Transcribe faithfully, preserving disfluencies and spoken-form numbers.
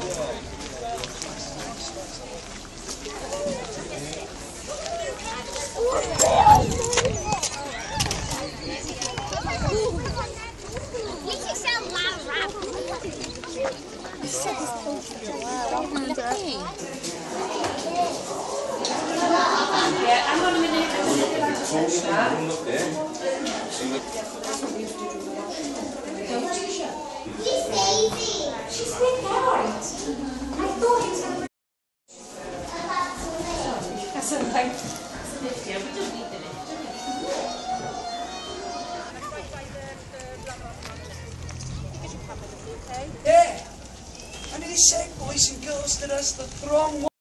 Yeah, hang on a minute. She's Daisy. She's big parrot. I thought it was. That's all right. Yeah, we don't need it. Yeah, and it is said, boys and girls, that as the throng